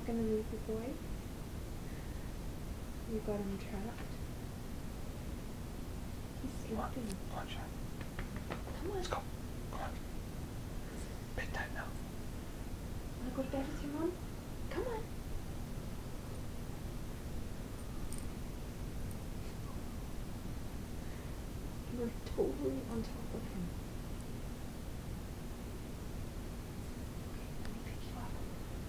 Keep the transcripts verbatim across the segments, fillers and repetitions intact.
not gonna leave the boy? You got him trapped? He's sleeping. Come on, come on, Shy. Come on. Let's go. Come on. Bedtime now. Wanna go to bed with your mom? Come on. You're totally on top of him. Okay, let me pick you up.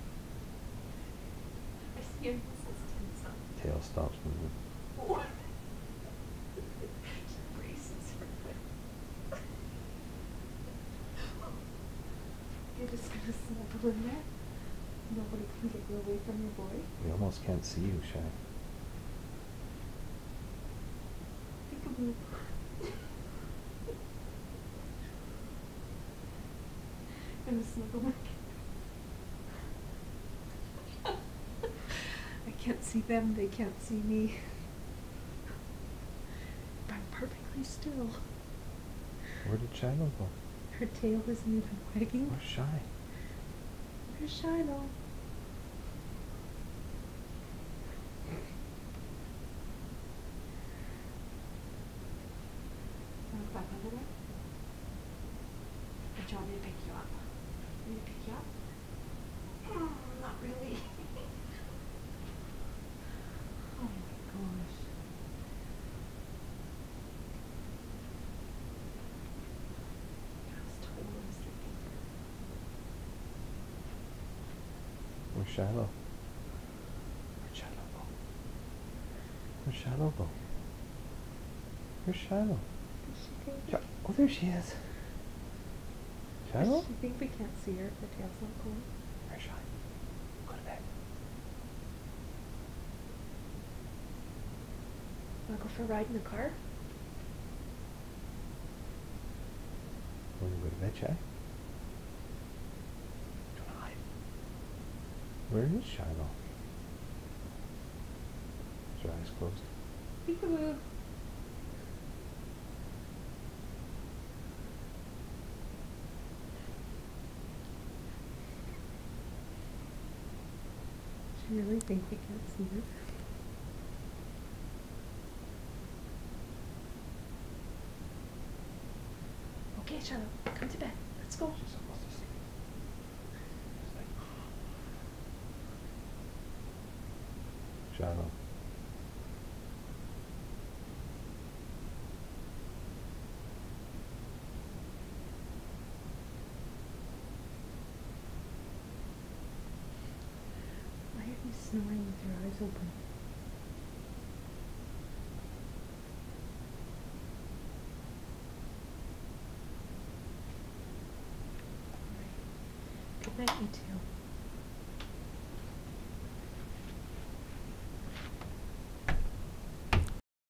I see your resistance. Tail stops moving. Oh. Braces for it. You're just gonna snuggle in there? Nobody can get you away from your boy? We almost can't see you, Shy. Peekaboo. Gonna snuggle my kid. I can't see them, they can't see me. I'm perfectly still. Where did Shiloh go? Her tail isn't even wagging. Where's Shy? Where's Shiloh? Wanna go back under there? Or do you want me to pick you up? Want me to pick you up? Mm, not really. Oh my gosh. I was totally sleeping. Where's Shiloh? Where'd Shiloh go? Where's Shiloh go? Where's Shiloh? Does she think Shi oh, there she is. Shiloh? Does she think we can't see her if her tail's not going? Where's Shy? Go to bed. Wanna go for a ride in the car? Wanna go to bed, Shy? Do you wanna hide? Where is Shiloh? Is your eyes closed? Peekaboo. Does she really think we can't see her? Okay, Shiloh, come to bed. Let's go. She's almost asleep. She's like, Shiloh. Why are you snoring with your eyes open? Good night, you two.